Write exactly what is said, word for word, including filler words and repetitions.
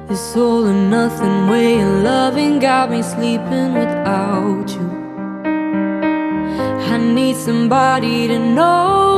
This all or nothing way of loving got me sleeping without you. I need somebody to know